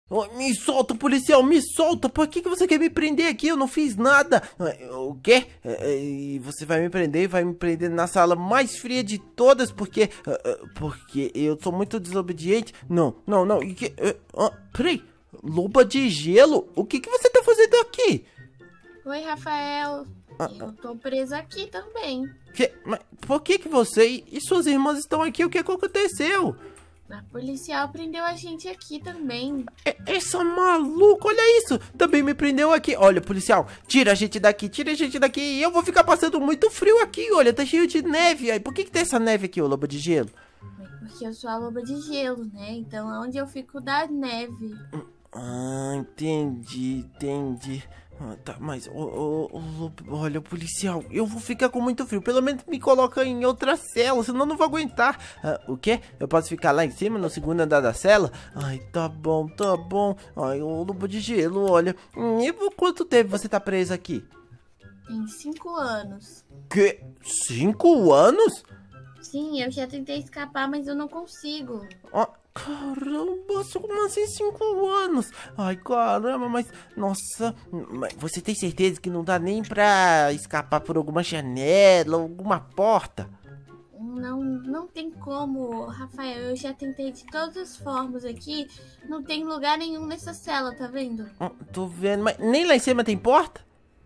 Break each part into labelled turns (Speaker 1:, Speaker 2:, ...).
Speaker 1: Oh, me solta, policial, me solta. Por que você quer me prender aqui? Eu não fiz nada. O quê? E você vai me prender na sala mais fria de todas, porque eu sou muito desobediente. Não. Peraí, loba de gelo? O que você tá fazendo aqui?
Speaker 2: Oi, Rafael. Eu tô presa aqui também.
Speaker 1: Mas por que você e suas irmãs estão aqui? O que aconteceu?
Speaker 2: A policial prendeu a gente aqui também.
Speaker 1: Essa maluca, olha isso. Também me prendeu aqui. Olha, policial, tira a gente daqui. E eu vou ficar passando muito frio aqui, olha, tá cheio de neve. Aí, por que tem essa neve aqui, ô loba de gelo?
Speaker 2: Porque eu sou a loba de gelo, né? Então é onde eu fico da neve.
Speaker 1: Entendi. Tá, mas, olha, policial, eu vou ficar com muito frio. Pelo menos me coloca em outra cela, senão eu não vou aguentar. O quê? Eu posso ficar lá em cima, no segundo andar da cela? Ai, tá bom. Ai, ô lobo de gelo, olha. E por quanto tempo você tá preso aqui?
Speaker 2: Tem 5 anos.
Speaker 1: Que? 5 anos?
Speaker 2: Sim, eu já tentei escapar, mas eu não consigo.
Speaker 1: Caramba, como assim 5 anos? Ai, caramba, mas... Nossa, mas você tem certeza que não dá nem pra escapar por alguma janela, alguma porta?
Speaker 2: Não tem como, Rafael. Eu já tentei de todas as formas aqui. Não tem lugar nenhum nessa cela, tá vendo?
Speaker 1: Tô vendo, mas nem lá em cima tem porta?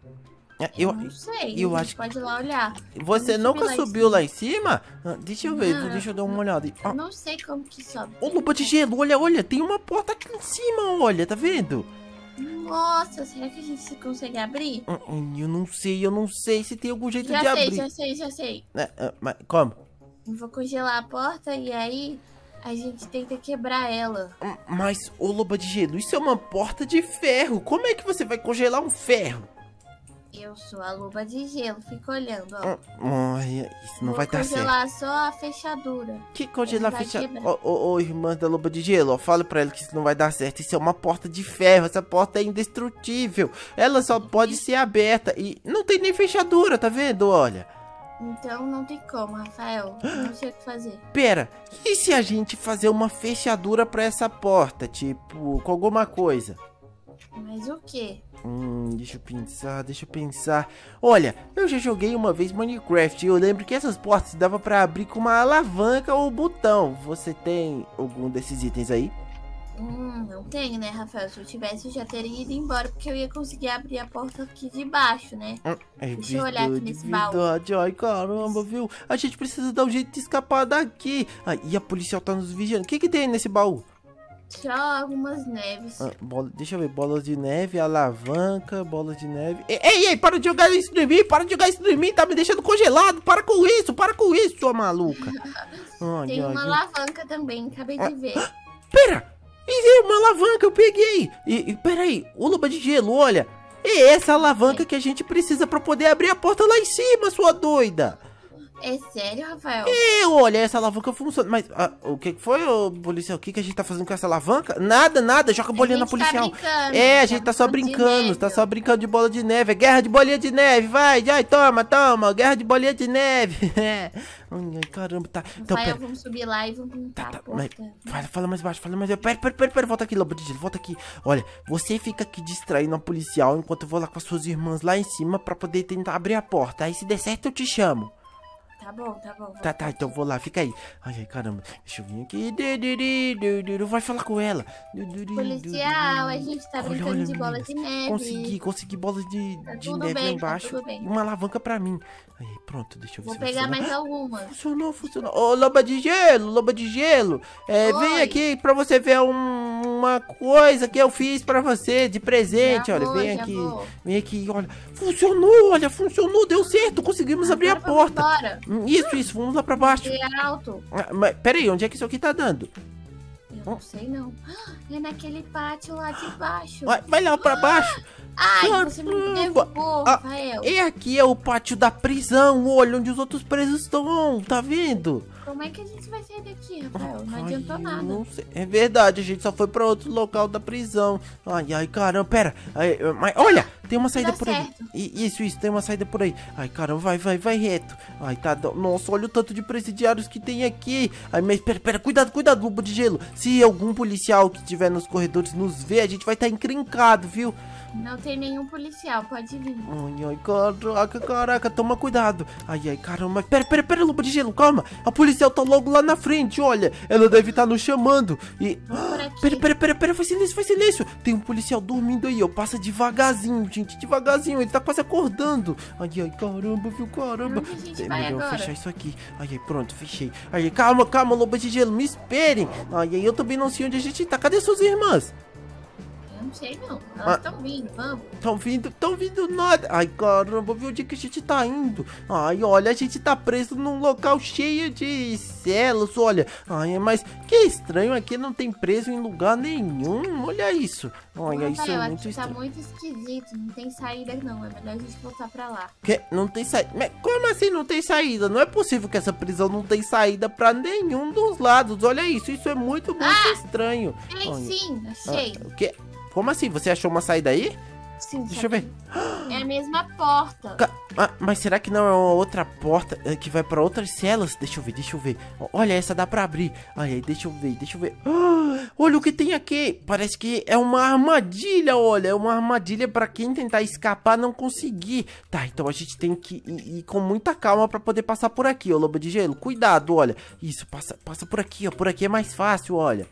Speaker 2: Eu não sei,
Speaker 1: eu acho
Speaker 2: pode ir lá olhar.
Speaker 1: Você nunca subiu lá em cima? Deixa eu ver, deixa eu dar uma olhada.
Speaker 2: Eu não sei como que sobe.
Speaker 1: Ô, loba de gelo, olha, tem uma porta aqui em cima, olha, tá vendo?
Speaker 2: Nossa, será que a gente consegue abrir?
Speaker 1: Eu não sei se tem algum jeito de abrir.
Speaker 2: Já sei.
Speaker 1: Mas como?
Speaker 2: Eu vou congelar a porta e aí a gente tenta quebrar ela.
Speaker 1: Mas, ô, loba de gelo, isso é uma porta de ferro. Como é que você vai congelar um ferro?
Speaker 2: Eu sou a loba de gelo, fica olhando, ó.
Speaker 1: Olha, isso não vai dar certo.
Speaker 2: Vou congelar só a fechadura.
Speaker 1: Que congelar a fechadura? Ô, irmã da loba de gelo, ó, fala pra ela que isso não vai dar certo. Isso é uma porta de ferro, essa porta é indestrutível. Ela só pode ser aberta e não tem nem fechadura, tá vendo? Olha.
Speaker 2: Então não tem como, Rafael. Não sei o que fazer.
Speaker 1: Pera, e se a gente fazer uma fechadura pra essa porta, tipo, com alguma coisa?
Speaker 2: Mas o quê?
Speaker 1: Deixa eu pensar. Olha, eu já joguei uma vez Minecraft e eu lembro que essas portas dava pra abrir com uma alavanca ou botão. Você tem algum desses itens aí?
Speaker 2: Não tenho, né, Rafael? Se eu tivesse, eu já teria ido embora, porque eu ia conseguir abrir a porta aqui de baixo, né? Deixa eu olhar aqui nesse baú.
Speaker 1: Ai, caramba, viu? A gente precisa dar um jeito de escapar daqui. E a policial tá nos vigiando. O que tem nesse baú?
Speaker 2: Só algumas neves.
Speaker 1: Deixa eu ver, bolas de neve, alavanca, bolas de neve. Ei, para de jogar isso em mim, tá me deixando congelado. Para com isso, sua maluca.
Speaker 2: Tem uma alavanca também, acabei de ver.
Speaker 1: Pera, é uma alavanca, eu peguei. Peraí, o loba de gelo, olha. É essa alavanca que a gente precisa pra poder abrir a porta lá em cima, sua doida.
Speaker 2: É sério, Rafael?
Speaker 1: Olha, essa alavanca funciona. Mas o que foi, ô policial? O que a gente tá fazendo com essa alavanca? Nada, joga bolinha na policial. A gente tá só brincando, de bola de neve. É guerra de bolinha de neve, vai, toma, guerra de bolinha de neve. Ai, caramba, tá. Então,
Speaker 2: Rafael, vamos subir lá e vamos montar a porta.
Speaker 1: Fala mais baixo, Pera, volta aqui, lobo de gelo, volta aqui. Olha, você fica aqui distraindo a policial enquanto eu vou lá com as suas irmãs lá em cima pra poder tentar abrir a porta. Aí se der certo eu te chamo.
Speaker 2: Tá bom.
Speaker 1: Tá, então vou lá, fica aí. Ai, caramba, deixa eu vir aqui. Vai falar com ela.
Speaker 2: Policial, a gente tá brincando de bola de neve.
Speaker 1: Consegui bolas de neve lá embaixo. E uma alavanca pra mim. Aí, pronto, deixa eu ver.
Speaker 2: Vou pegar mais algumas.
Speaker 1: Funcionou. Ô, loba de gelo. Vem aqui pra você ver uma coisa que eu fiz pra você de presente. Olha, vem aqui, olha. Funcionou, deu certo. Conseguimos abrir a porta. Isso, vamos lá pra baixo.
Speaker 2: É alto.
Speaker 1: Mas peraí, onde é que isso aqui tá dando?
Speaker 2: Eu não sei não. É naquele pátio lá de baixo.
Speaker 1: Vai lá pra baixo.
Speaker 2: Ai, você me derrubou, Rafael.
Speaker 1: Aqui é o pátio da prisão. Olha onde os outros presos estão, tá vendo?
Speaker 2: Como é que a gente vai sair daqui, Rafael? Não adiantou nada.
Speaker 1: Não sei. É verdade, a gente só foi pra outro local da prisão. Ai, caramba, pera. Mas olha, Tem uma saída por aí.
Speaker 2: Certo.
Speaker 1: Isso, tem uma saída por aí. Ai, caramba, vai reto. Ai, tá. Nossa, olha o tanto de presidiários que tem aqui. Ai, mas pera, cuidado, Lobo de Gelo. Se algum policial que estiver nos corredores nos ver, a gente vai estar encrencado, viu?
Speaker 2: Não tem nenhum policial, pode vir.
Speaker 1: Ai, caraca, toma cuidado. Ai, caramba. Pera, Lobo de Gelo, calma. A policial tá logo lá na frente, olha. Ela deve estar nos chamando. E... Pera, faz silêncio. Tem um policial dormindo aí, ó. Passa devagarzinho, gente, devagarzinho. Ele tá quase acordando. Ai, caramba, viu, caramba.
Speaker 2: Onde a gente vai agora?
Speaker 1: Fechar isso aqui. Ai, pronto, fechei. Ai, calma, Lobo de Gelo, me esperem. Ai, eu também não sei onde a gente tá. Cadê suas irmãs?
Speaker 2: Não sei não, elas estão vindo, vamos.
Speaker 1: Estão vindo nada. Ai, caramba, viu onde que a gente tá indo? Ai, olha, a gente tá preso num local cheio de celas, olha. Ai, mas que estranho, aqui não tem preso em lugar nenhum, olha isso. Olha, isso é muito estranho.
Speaker 2: Tá muito esquisito, não tem saída não, é melhor a gente voltar pra lá.
Speaker 1: Que? Não tem saída? Mas como assim não tem saída? Não é possível que essa prisão não tem saída pra nenhum dos lados, olha isso é muito estranho.
Speaker 2: Tem sim, achei.
Speaker 1: O quê? Como assim? Você achou uma saída aí?
Speaker 2: Sim,
Speaker 1: deixa eu ver.
Speaker 2: É a mesma porta.
Speaker 1: Mas será que não é uma outra porta que vai pra outras celas? Deixa eu ver. Olha, essa dá pra abrir. Ai, deixa eu ver. Olha o que tem aqui. Parece que é uma armadilha, olha. É uma armadilha pra quem tentar escapar não conseguir. Tá, então a gente tem que ir com muita calma pra poder passar por aqui, ó, Lobo de Gelo. Cuidado, olha. Isso, passa por aqui, ó. Por aqui é mais fácil, olha.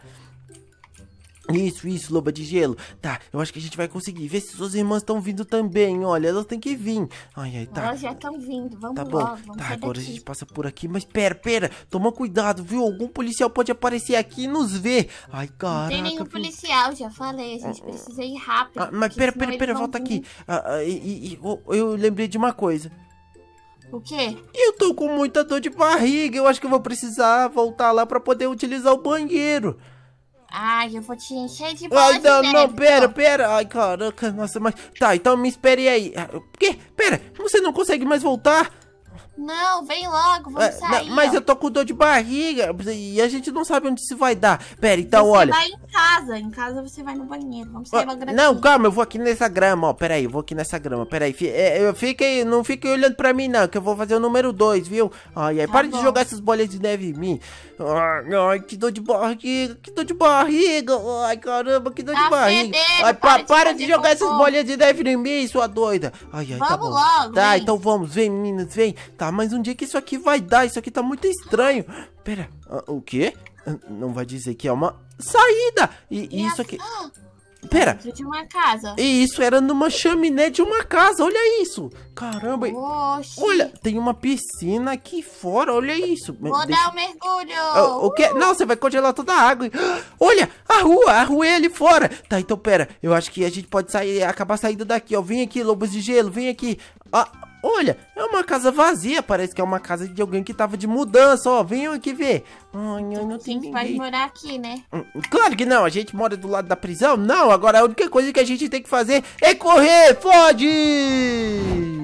Speaker 1: Isso, Loba de Gelo. Tá, eu acho que a gente vai conseguir. Vê se suas irmãs estão vindo também. Olha, elas têm que vir. Ai, tá.
Speaker 2: Elas já estão vindo, vamos
Speaker 1: tá bom.
Speaker 2: logo, vamos
Speaker 1: tá,
Speaker 2: sair
Speaker 1: agora
Speaker 2: daqui.
Speaker 1: A gente passa por aqui. Mas pera, toma cuidado, viu? Algum policial pode aparecer aqui e nos ver. Ai, caraca.
Speaker 2: Não tem nenhum policial, já falei. A gente precisa ir rápido.
Speaker 1: Mas pera, volta aqui. Eu lembrei de uma coisa.
Speaker 2: O quê?
Speaker 1: Eu tô com muita dor de barriga. Eu acho que eu vou precisar voltar lá pra poder utilizar o banheiro.
Speaker 2: Ai, eu vou te encher de bola de neve.
Speaker 1: Não, pera. Ai, caraca, nossa, mas... Tá, então me espere aí. O quê? Pera, você não consegue mais voltar?
Speaker 2: Não, vem logo, vamos sair.
Speaker 1: Não, mas eu tô com dor de barriga e a gente não sabe onde isso vai dar. Pera, então, olha...
Speaker 2: Você vai em casa você vai no banheiro, vamos sair logo daqui.
Speaker 1: Não, calma, eu vou aqui nessa grama, ó, pera aí, eu vou aqui nessa grama, pera aí. Não fique olhando pra mim não, que eu vou fazer o número 2, viu? Ai, para de jogar essas bolinhas de neve em mim. Ai, que dor de barriga, ai, caramba, que dor de barriga. Ai, para de jogar essas bolinhas de neve em mim, sua doida. Ai, tá bom.
Speaker 2: Logo,
Speaker 1: tá, então vamos, vem meninas, vem. Tá, mas um dia que isso aqui vai dar, isso aqui tá muito estranho. Pera, o quê? Não vai dizer que é uma saída. E isso aqui... Pera.
Speaker 2: Dentro de uma casa.
Speaker 1: E isso era numa chaminé de uma casa, olha isso. Caramba.
Speaker 2: Oxi.
Speaker 1: Olha, tem uma piscina aqui fora, olha isso.
Speaker 2: Vou dar um mergulho.
Speaker 1: O quê? Não, você vai congelar toda a água. Olha, a rua é ali fora. Tá, então pera, eu acho que a gente pode acabar saindo daqui, ó. Vem aqui, Lobos de Gelo, vem aqui. Olha, é uma casa vazia, parece que é uma casa de alguém que tava de mudança, ó, venham aqui ver. Ai, não tem ninguém.
Speaker 2: A gente vai morar aqui, né?
Speaker 1: Claro que não, a gente mora do lado da prisão, não, agora a única coisa que a gente tem que fazer é correr, fode!